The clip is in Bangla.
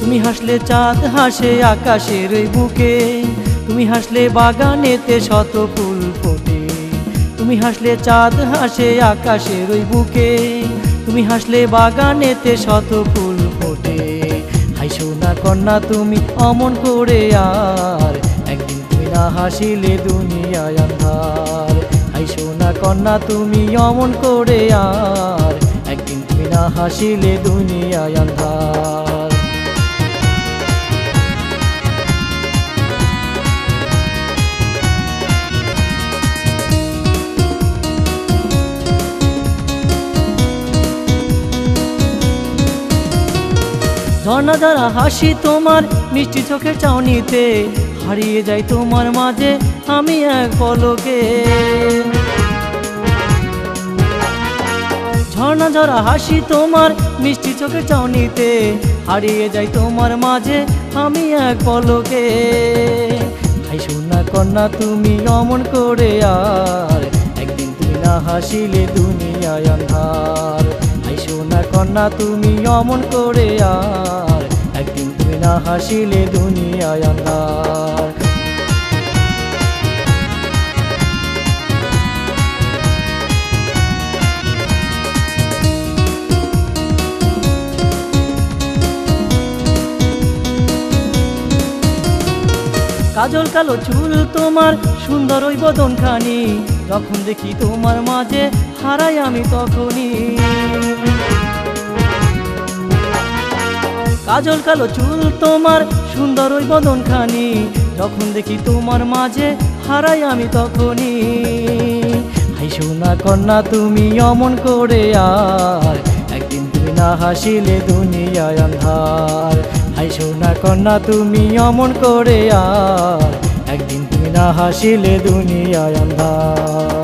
তুমি হাসলে চাঁদ হাসে আকাশের ওই বুকে, তুমি হাসলে বাগানেতে শত ফুল ফোটে। তুমি হাসলে চাঁদ হাসে আকাশের ওই বুকে, তুমি হাসলে বাগানেতে শত ফুল ফোটে। হাই সোনা কন্যা তুমি অমন করে আর, একদিন তুমি না হাসিলে দুনিয়ায় আন্ধার। হাই সোনা কন্যা তুমি অমন করে আর, একদিন তুমি না হাসিলে দুনিয়ায় আন্ধার। ঝর্ণা ঝরা হাসি তোমার মিষ্টি চোখের চাউনিতে, হারিয়ে যাই তোমার মাঝে আমি এক পলকে। ঝর্ণা ঝরা হাসি তোমার মিষ্টি চোখের চাউনিতে, হারিয়ে যাই তোমার মাঝে আমি এক পলকে। হাই সোনা কন্যা তুমি অমন করে আর, একদিন তুমি না হাসিলে দুনিয়ায় আন্ধার। হাই সোনা কন্যা তুমি অমন করে আর, একদিন তুমি না হাসিলে দুনিয়ায় আন্ধার। কাজল কালো চুল তোমার সুন্দর ওই বদনখানি, যখন দেখি তোমার মাঝে হারাই আমি তখনই। কাজল কালো চুল তোমার সুন্দর ওই বদনখানি, যখন দেখি তোমার মাঝে হারাই আমি তখনই। হাই সোনা কন্যা তুমি অমন করে আর, একদিন তুমি না হাসিলে দুনিয়ায় আন্ধার। হাই সোনা কন্যা তুমি অমন করে আর, একদিন তুমি না হাসিলে দুনিয়ায় আন্ধার।